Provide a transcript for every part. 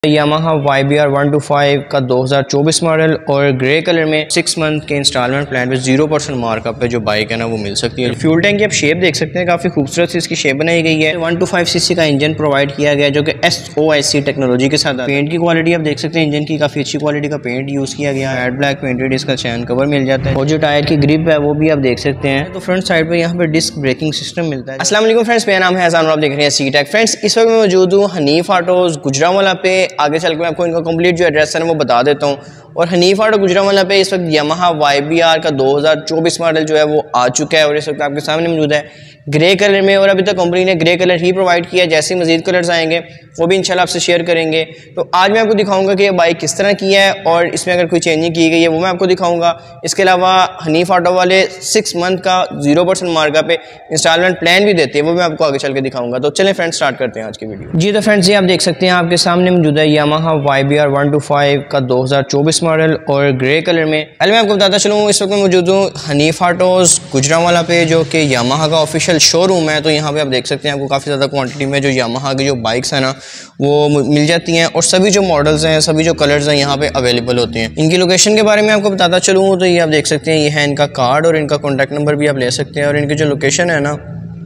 Yamaha YBR 125 का 2024 model और grey colour में 6 मंथ के इंस्टॉलमेंट प्लान पे 0% मार्कअप पे जो बाइक है ना वो मिल सकती है। फ्यूल टैंक की आप शेप देख सकते हैं, काफ़ी खूबसूरत सी इसकी शेप बनाई गई है। 125cc का इंजन प्रोवाइड किया गया है जो कि SOIC टेक्नोलॉजी के साथ। पेंट की क्वालिटी आप देख सकते हैं, इंजन की काफ़ी अच्छी क्वालिटी का पेंट यूज़ किया गया है। ब्लैक पेंटेड इसका चैन कवर मिल जाता है और जो टायर की ग्रिप है वो भी आप देख सकते हैं। तो फ्रंट साइड पर यहाँ पर डिस्क ब्रेकिंग सिस्टम मिलता है। अस्सलाम वालेकुम फ्रेंड्स, मेरा नाम है हसन और आप देख रहे हैं सी-टेक। फ्रेंड्स इस वक्त मैं मौजूद हूँ हनीफ ऑटोज़ गुजरांवाला पे। आगे चल के मैं आपको इनका कंप्लीट जो एड्रेस है वो बता देता हूँ। और हनीफ ऑटो गुजरांवाला पे इस वक्त यामाहा YBR का 2024 मॉडल जो है वो आ चुका है और इस वक्त आपके सामने मौजूद है ग्रे कलर में। और अभी तक कंपनी ने ग्रे कलर ही प्रोवाइड किया है। जैसे मजीद कलर्स आएंगे वो भी इंशाल्लाह आपसे शेयर करेंगे। तो आज मैं आपको दिखाऊंगा कि ये बाइक किस तरह की है और इसमें अगर कोई चेंजिंग की गई है वो मैं आपको दिखाऊंगा। इसके अलावा हनीफ ऑटो वाले 6 मंथ का 0% मार्कअप पे इंस्टॉलमेंट प्लान भी देते हैं, वो मैं आपको आगे चल के दिखाऊंगा। तो चलें फ्रेंड्स स्टार्ट करते हैं आज की वीडियो। जी तो फ्रेंड्स ये आप देख सकते हैं, आपके सामने मौजूद है यामाहा YBR 125 का 2024 मॉडल और ग्रे कलर में। पहले मैं आपको बताता चलूँ, इस वक्त मैं मौजूद हूँ हनीफ ऑटोज़ गुजरांवाला पे जो कि यामाहा का ऑफिशियल शोरूम है। तो यहाँ पे आप देख सकते हैं आपको काफ़ी ज़्यादा क्वांटिटी में जो यामाहा की जो बाइक्स हैं ना वो मिल जाती हैं और सभी जो मॉडल्स हैं, सभी जो कलर्स हैं यहाँ पे अवेलेबल होते हैं। इनकी लोकेशन के बारे में आपको बताता चलूँ तो ये आप देख सकते हैं, ये है इनका कार्ड और इनका कॉन्टैक्ट नंबर भी आप ले सकते हैं। और इनकी जो लोकेशन है ना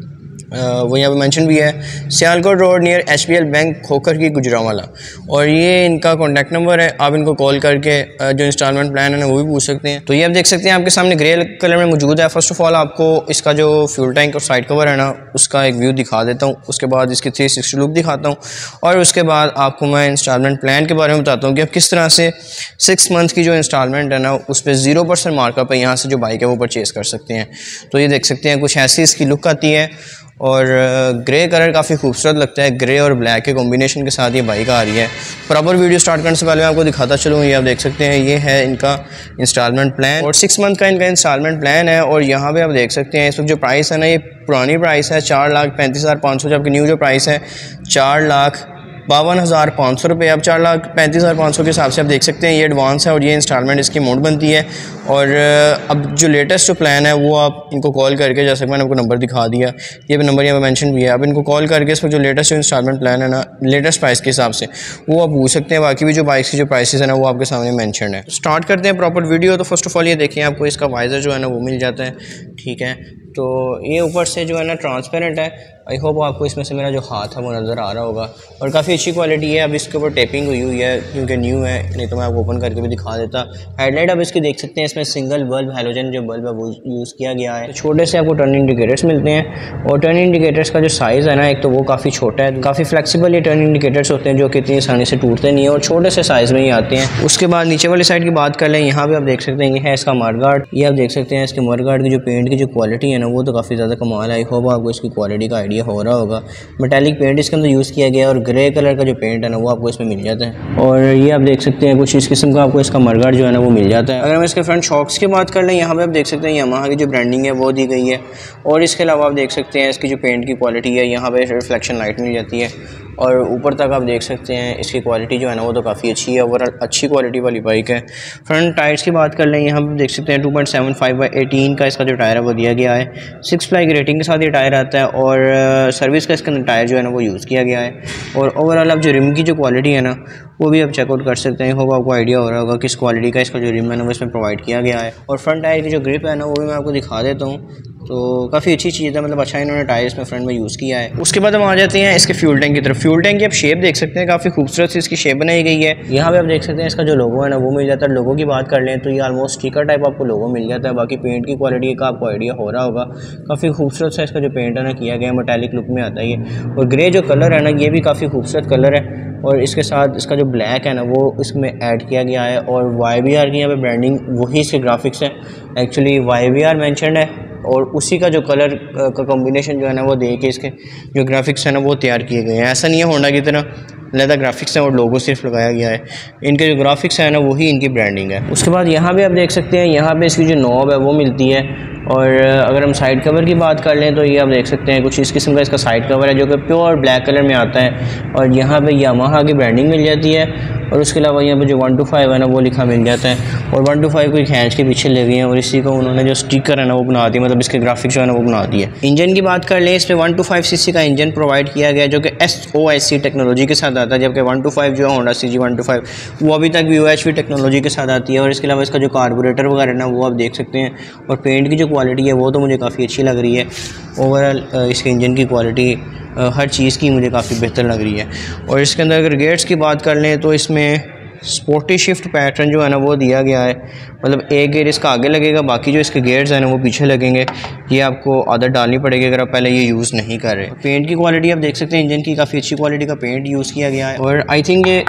वो यहाँ पे मेंशन भी है, Sialkot road near HBL bank Khokhar की गुजरांवाला। और ये इनका कॉन्टैक्ट नंबर है, आप इनको कॉल करके जो इंस्टॉलमेंट प्लान है ना वो भी पूछ सकते हैं। तो ये आप देख सकते हैं आपके सामने ग्रे कलर में मौजूद है। फर्स्ट ऑफ ऑल आपको इसका जो फ्यूल टैंक और साइड कवर है ना उसका एक व्यू दिखा देता हूँ, उसके बाद इसकी 360 लुक दिखाता हूँ और उसके बाद आपको मैं इंस्टॉलमेंट प्लान के बारे में बताता हूँ कि आप किस तरह से 6 मंथ की जो इंस्टॉलमेंट है ना उस पर 0% मार्कअप है यहाँ से जो बाइक है वो परचेज़ कर सकते हैं। तो ये देख सकते हैं कुछ ऐसी इसकी लुक आती है और ग्रे कलर काफ़ी खूबसूरत लगता है। ग्रे और ब्लैक के कॉम्बिनेशन के साथ ये बाइक आ रही है। प्रॉपर वीडियो स्टार्ट करने से पहले मैं आपको दिखाता चलूँ, ये आप देख सकते हैं ये है इनका इंस्टॉलमेंट प्लान और 6 मंथ का इनका इंस्टॉलमेंट प्लान है। और यहाँ पे आप देख सकते हैं इस वक्त जो प्राइस है ना ये पुरानी प्राइस है 4,35,500, जबकि न्यू जो प्राइस है 4,52,500 रुपये। अब 4,35,500 के हिसाब से आप देख सकते हैं ये एडवांस है और ये इंस्टॉलमेंट इसकी अमाउंट बनती है। और अब जो लेटेस्ट जो प्लान है वो आप इनको कॉल करके, जैसे मैंने आपको नंबर दिखा दिया, ये नंबर यहाँ पे मेंशन भी है, आप इनको कॉल करके इस पर जो लेटेस्ट जो इंस्टॉलमेंट प्लान है ना लेटेस्ट प्राइस के हिसाब से वो आप पूछ सकते हैं। बाकी भी जो बाइक्स की जो प्राइसेस है ना वो आपके सामने मेंशन है। स्टार्ट करते हैं प्रॉपर वीडियो। तो फर्स्ट ऑफ ऑल ये देखिए आपको इसका वाइज़र जो है ना वो मिल जाता है, ठीक है। तो ये ऊपर से जो है ना ट्रांसपेरेंट है। आई होप आपको इसमें से मेरा जो हाथ है वो नज़र आ रहा होगा और काफ़ी अच्छी क्वालिटी है। अब इसके ऊपर टेपिंग हुई है क्योंकि न्यू है, नहीं तो मैं आपको ओपन करके भी दिखा देता। हेडलाइट अब इसकी देख सकते हैं, इसमें सिंगल बल्ब हैलोजन जो बल्ब है वो यूज़ किया गया है। छोटे से आपको टर्न इंडिकेटर्स मिलते हैं और टर्न इंडिकेटर्स का जो साइज़ है ना एक तो वो काफ़ी छोटा है, काफ़ी फ्लेक्सिबल ये टर्न इंडिकेटर्स होते हैं जो कि इतनी आसानी से टूटते नहीं है और छोटे से साइज़ में ही आते हैं। उसके बाद नीचे वाली साइड की बात कर लें, यहाँ पर आप देख सकते हैं ये है इसका मडगार्ड। ये आप देख सकते हैं इसके मडगार्ड की जो पेंट की जो क्वालिटी है ना वो तो काफ़ी ज़्यादा कमाल है। आई होप आपको इसकी क्वालिटी का आइडिया हो रहा होगा। मेटालिक पेंट इसके अंदर यूज़ किया गया है और ग्रे कलर का जो पेंट है ना वो आपको इसमें मिल जाता है। और ये आप देख सकते हैं कुछ इस किस्म का आपको इसका मडगार्ड जो है ना वो मिल जाता है। अगर हम इसके फ्रंट शॉक्स की बात कर लें, यहाँ पे आप देख सकते हैं यामाहा की जो ब्रांडिंग है वो दी गई है। और इसके अलावा आप देख सकते हैं इसकी जो पेंट की क्वालिटी है, यहाँ पे रिफ्लेक्शन लाइट मिल जाती है और ऊपर तक आप देख सकते हैं इसकी क्वालिटी जो है ना वो तो काफ़ी अच्छी है। ओवरऑल अच्छी क्वालिटी वाली बाइक है। फ्रंट टायर्स की बात कर लें, यहाँ पर देख सकते हैं 2.75/18 का इसका जो टायर है वो दिया गया है। 6 प्लाई की रेटिंग के साथ ये टायर आता है और सर्विस का इसके अंदर टायर जो है ना वो यूज़ किया गया है। और ओवरऑल अब जो रिम की जो क्वालिटी है ना वो भी आप चेकआउट कर सकते हैं। होगा आपको आइडिया हो रहा होगा किस क्वालिटी का इसका जो रिम है ना वो इसमें प्रोवाइड किया गया है। और फ्रंट टायर की जो ग्रिप है ना वो भी मैं आपको दिखा देता हूँ। तो काफ़ी अच्छी चीज़ है, मतलब अच्छा इन्होंने टायर्स में फ्रंट में यूज़ किया है। उसके बाद हम आ जाते हैं इसके फ्यूल टैंक की तरफ। फ्यूल टैंक की आप शेप देख सकते हैं, काफ़ी खूबसूरत सी इसकी शेप बनाई गई है। यहाँ पे आप देख सकते हैं इसका जो लोगो है ना वो मिल जाता है। लोगो की बात कर लें तो ये ऑलमोस्ट स्टिकर टाइप आपको लोगो मिल जाता है। बाकी पेंट की क्वालिटी का आपको आइडिया हो रहा होगा, काफ़ी खूबसूरत सा इसका जो पेंट है ना किया गया है, मेटालिक लुक में आता है ये। और ग्रे जो कलर है ना ये भी काफ़ी खूबसूरत कलर है और इसके साथ इसका जो ब्लैक है ना वो इसमें ऐड किया गया है। और YBR की यहाँ पे ब्रांडिंग वही इसके ग्राफिक्स है, एक्चुअली YBR मेंशन्ड है और उसी का जो कलर का कॉम्बिनेशन जो है ना वो दे के इसके जो ग्राफिक्स है ना वो तैयार किए गए हैं। ऐसा नहीं है होंडा की तरह अलग ग्राफिक्स हैं और लोगो सिर्फ लगाया गया है। इनके जो ग्राफिक्स है ना वही इनकी ब्रांडिंग है। उसके बाद यहाँ पे आप देख सकते हैं, यहाँ पे इसकी जो नॉब है वो मिलती है। और अगर हम साइड कवर की बात कर लें तो ये आप देख सकते हैं कुछ इस किस्म का इसका साइड कवर है जो कि प्योर ब्लैक कलर में आता है और यहाँ पे यामाहा की ब्रांडिंग मिल जाती है। और उसके अलावा यहाँ पे जो 125 है ना वो लिखा मिल जाता है और 125 को खींच के पीछे ले गए हैं और इसी को उन्होंने जो स्टिकर है ना वो बना दिया, मतलब इसके ग्राफिक्स जो है ना वो बना दिए। इंजन की बात कर लें, इस पर 125cc का इंजन प्रोवाइड किया गया जो कि SOIC टेक्नोलॉजी के साथ साथ आता है, जबकि 125 जो है होंडा CG 125 वो अभी तक VOHV टेक्नोलॉजी के साथ आती है। और इसके अलावा इसका जो कार्बोरेटर वगैरह ना वो आप देख सकते हैं, और पेंट की जो क्वालिटी है वो तो मुझे काफ़ी अच्छी लग रही है। ओवरऑल इसके इंजन की क्वालिटी हर चीज़ की मुझे काफ़ी बेहतर लग रही है। और इसके अंदर अगर गेट्स की बात कर लें तो इसमें स्पोर्टी शिफ्ट पैटर्न जो है ना वो दिया गया है, मतलब एक गेयर इसका आगे लगेगा, बाकी जो इसके गेयर्स हैं ना वो पीछे लगेंगे। ये आपको आदत डालनी पड़ेगी अगर आप पहले ये यूज़ नहीं कर रहे। पेंट की क्वालिटी आप देख सकते हैं, इंजन की काफ़ी अच्छी क्वालिटी का पेंट यूज़ किया गया है, और आई थिंक ये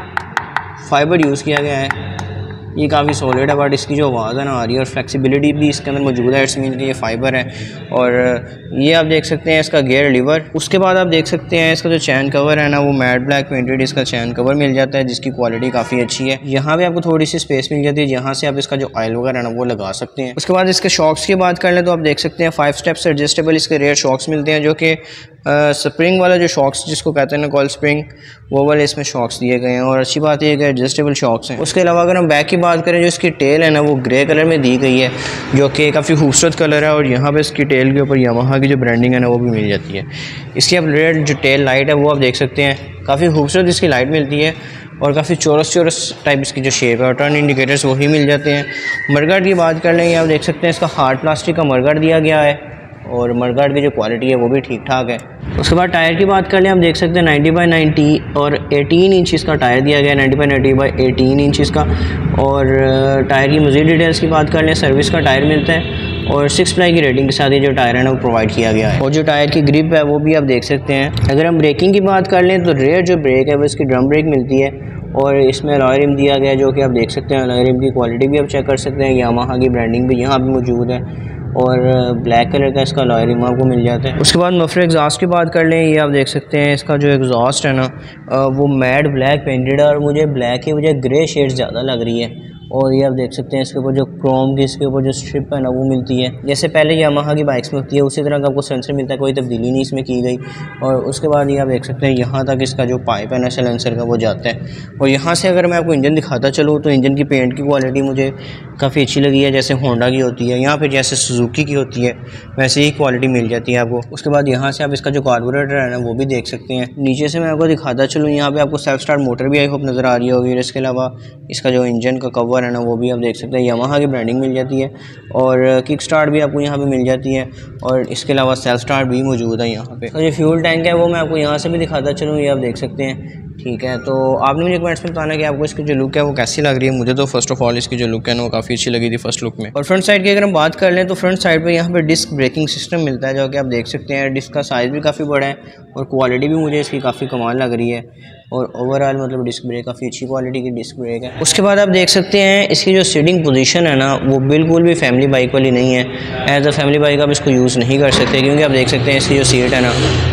फाइबर यूज़ किया गया है। ये काफ़ी सॉलिड है, बट इसकी जो आवाज़ है ना आ रही है, और फ्लेक्सिबिलिटी भी इसके अंदर मौजूद है। इट्स मीन कि ये फाइबर है। और ये आप देख सकते हैं इसका गियर लीवर। उसके बाद आप देख सकते हैं इसका जो चैन कवर है ना वो मैट ब्लैक पेंटेड इसका चैन कवर मिल जाता है, जिसकी क्वालिटी काफ़ी अच्छी है। यहाँ पे आपको थोड़ी सी स्पेस मिल जाती है जहाँ से आप इसका जो ऑयल वगैरह है ना वो लगा सकते हैं। उसके बाद इसके शॉक्स की बात कर लें तो आप देख सकते हैं 5 स्टेप्स एडजस्टेबल इसके रेयर शॉक्स मिलते हैं, जो कि स्प्रिंग वाला जो शॉक्स जिसको कहते हैं ना कॉल स्प्रिंग, वो वाले इसमें शॉक्स दिए गए हैं। और अच्छी बात यह है कि एडजस्टेबल शॉक्स हैं। उसके अलावा अगर हम बैक की बात करें, जो इसकी टेल है ना वो ग्रे कलर में दी गई है, जो कि काफ़ी खूबसूरत कलर है। और यहाँ पे इसकी टेल के ऊपर यामाहा की जो ब्रांडिंग है ना वो भी मिल जाती है। इसकी अब रेड जो टेल लाइट है वो आप देख सकते हैं, काफ़ी खूबसूरत इसकी लाइट मिलती है, और काफ़ी चौरस टाइप इसकी जो शेप है। और टर्न इंडिकेटर्स वही मिल जाते हैं। मडगार्ड की बात कर लें, आप देख सकते हैं इसका हार्ड प्लास्टिक का मडगार्ड दिया गया है, और मडगार्ड की जो क्वालिटी है वो भी ठीक ठाक है। उसके बाद टायर की बात कर लें, आप देख सकते हैं 90/90 और 18 इंच इसका टायर दिया गया है, 90/90/18 इंच इसका। और टायर की मज़ीद डिटेल्स की बात कर लें, सर्विस का टायर मिलता है, और 6 प्लाई की रेटिंग के साथ ये जो टायर है ना वो प्रोवाइड किया गया है। और जो टायर की ग्रिप है वो भी आप देख सकते हैं। अगर हम ब्रेकिंग की बात कर लें तो रेयर जो ब्रेक है वो इसकी ड्रम ब्रेक मिलती है, और इसमें अलॉय रिम दिया गया है, जो कि आप देख सकते हैं। अलॉय रिम की क्वालिटी भी आप चेक कर सकते हैं, यामाहा की ब्रांडिंग भी यहाँ पर मौजूद है, और ब्लैक कलर का इसका अलॉय रिम आपको मिल जाता है। उसके बाद मफलर एग्जॉस्ट की बात कर लें, ये आप देख सकते हैं इसका जो एग्जॉस्ट है ना वो मैट ब्लैक पेंटेड है, और मुझे ब्लैक की वजह ग्रे शेड ज़्यादा लग रही है। और ये आप देख सकते हैं इसके ऊपर जो क्रोम की इसके ऊपर जो स्ट्रिप है ना वो मिलती है, जैसे पहले यामाहा की बाइक्स में होती है उसी तरह का आपको सेंसर मिलता है, कोई तब्दीली नहीं इसमें की गई। और उसके बाद ये आप देख सकते हैं यहाँ तक इसका जो पाइप है ना सिलेंसर का वो जाता है। और यहाँ से अगर मैं आपको इंजन दिखाता चलूँ तो इंजन की पेंट की क्वालिटी मुझे काफ़ी अच्छी लगी है, जैसे होंडा की होती है, यहाँ पर जैसे सुजुकी की होती है वैसे ही क्वालिटी मिल जाती है आपको। उसके बाद यहाँ से आप इसका जो कार्बोरेटर है ना वो भी देख सकते हैं। नीचे से मैं आपको दिखाता चलूँ, यहाँ पे आपको सेल्फ स्टार्ट मोटर भी आई होप नज़र आ रही होगी। और इसके अलावा इसका जो इंजन का कवर है ना वो भी आप देख सकते हैं, यामाहा की ब्रांडिंग मिल जाती है, और किक स्टार्ट भी आपको यहाँ पे मिल जाती है। और इसके अलावा सेल्फ स्टार्ट भी मौजूद है यहाँ पे। तो ये फ्यूल टैंक है वो मैं आपको यहाँ से भी दिखाता चलूँ, ये आप देख सकते हैं। ठीक है, तो आपने मुझे कमेंट्स में बताना कि आपको इसकी जो लुक है वो कैसी लग रही है। मुझे तो फर्स्ट ऑफ ऑल इसकी जो लुक है ना वो काफ़ी अच्छी लगी थी फर्स्ट लुक में। और फ्रंट साइड की अगर हम बात कर लें तो फ्रंट साइड पे यहाँ पे डिस्क ब्रेकिंग सिस्टम मिलता है, जो कि आप देख सकते हैं। डिस्क का साइज़ भी काफ़ी बड़ा है, और क्वालिटी भी मुझे इसकी काफ़ी कमाल लग रही है। और ओवरऑल मतलब डिस्क ब्रेक काफ़ी अच्छी क्वालिटी की डिस्क ब्रेक है। उसके बाद आप देख सकते हैं इसकी जो सीटिंग पोजीशन है ना वो बिल्कुल भी फैमिली बाइक वाली नहीं है। एज अ फैमिली बाइक आप इसको यूज़ नहीं कर सकते, क्योंकि आप देख सकते हैं इसकी जो सीट है ना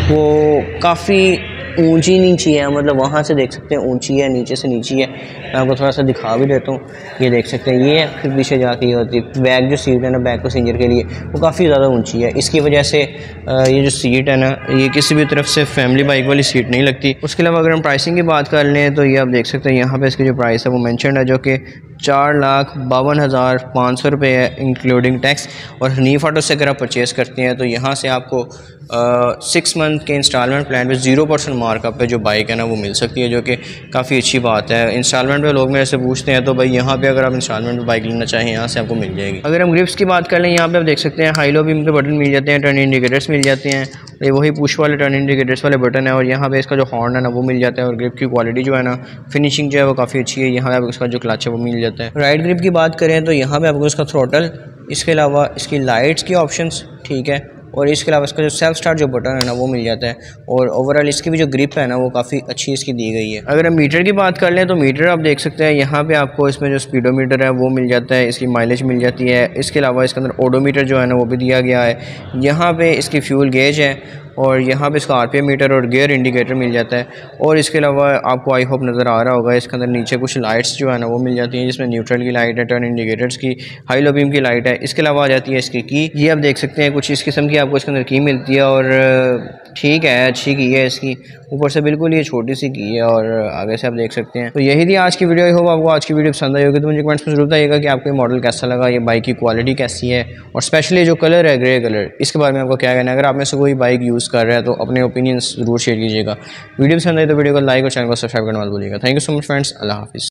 वो काफ़ी ऊंची नीची है, मतलब वहाँ से देख सकते हैं ऊंची है, नीचे से नीची है। मैं आपको थोड़ा सा दिखा भी देता हूँ, ये देख सकते हैं। ये फिर पीछे जाके ये होती है बैक जो सीट है ना बैक पैसेंजर के लिए वो काफ़ी ज़्यादा ऊंची है। इसकी वजह से ये जो सीट है ना ये किसी भी तरफ से फैमिली बाइक वाली सीट नहीं लगती। उसके अलावा अगर हम प्राइसिंग की बात कर लें तो ये आप देख सकते हैं यहाँ पर इसकी जो प्राइस है वो मैंशन है, जो कि 4,52,500 रुपये है इंक्लूडिंग टैक्स। और हनीफ ऑटो से अगर आप परचेज़ करते हैं तो यहाँ से आपको 6 मंथ के इंस्टॉलमेंट प्लान पे 0% मार्कअप पे जो बाइक है ना वो मिल सकती है, जो कि काफ़ी अच्छी बात है। इंस्टॉलमेंट पे लोग मेरे से पूछते हैं, तो भाई यहाँ पे अगर आप इंस्टॉलमेंट पे बाइक लेना चाहें यहाँ से आपको मिल जाएगी। अगर हम ग्रिप्स की बात कर लें, यहाँ पे आप देख सकते हैं हाई लो बीम के बटन मिल जाते हैं, टर्न इंडिकेटर्स मिल जाते हैं, ये वही पुश वाले टर्न इंडिकेटर्स वाले बटन है। और यहाँ पे इसका जो हॉर्न है ना वो मिल जाता है, और ग्रिप की क्वालिटी जो है ना फिनिशिंग जो है वो काफ़ी अच्छी है। यहाँ पे इसका जो क्लच है वो मिल जाता है। राइट ग्रिप की बात करें तो यहाँ पे आपको इसका थ्रोटल, इसके अलावा इसकी लाइट्स की ऑप्शंस, ठीक है, और इसके अलावा इसका जो सेल्फ स्टार्ट जो बटन है ना वो मिल जाता है। और ओवरऑल इसकी भी जो ग्रिप है ना वो काफ़ी अच्छी इसकी दी गई है। अगर हम मीटर की बात कर लें तो मीटर आप देख सकते हैं यहाँ पे आपको इसमें जो स्पीडोमीटर है वो मिल जाता है, इसकी माइलेज मिल जाती है। इसके अलावा इसके अंदर ओडोमीटर जो है ना वो भी दिया गया है। यहाँ पे इसकी फ्यूल गेज है, और यहाँ पे इसका RPM मीटर और गियर इंडिकेटर मिल जाता है। और इसके अलावा आपको आई होप नज़र आ रहा होगा इसके अंदर नीचे कुछ लाइट्स जो है ना वो मिल जाती हैं, जिसमें न्यूट्रल की लाइट है, टर्न इंडिकेटर्स की, हाई लो बीम की लाइट है। इसके अलावा आ जाती है इसकी की, ये आप देख सकते हैं कुछ इस किस्म की आपको इसके अंदर की मिलती है। और ठीक है, अच्छी की है इसकी, ऊपर से बिल्कुल ये छोटी सी की है, और आगे से आप देख सकते हैं। तो यही थी आज की वीडियो। आई होप आपको आज की वीडियो पसंद आई होगी, तो मुझे कमेंट्स में जरूर बताइएगा कि आपको ये मॉडल कैसा लगा, ये बाइक की क्वालिटी कैसी है, और स्पेशली जो कलर है ग्रे कलर, इसके बारे में आपको क्या कहना है। अगर आप में से कोई बाइक यूज़ यूज़ कर रहा है, तो अपने ओपिनियंस ज़रूर शेयर कीजिएगा। वीडियो पसंद आए तो वीडियो को लाइक और चैनल को सब्सक्राइब करना मत भूलिएगा। Thank you so much friends, Allah हाफिज़।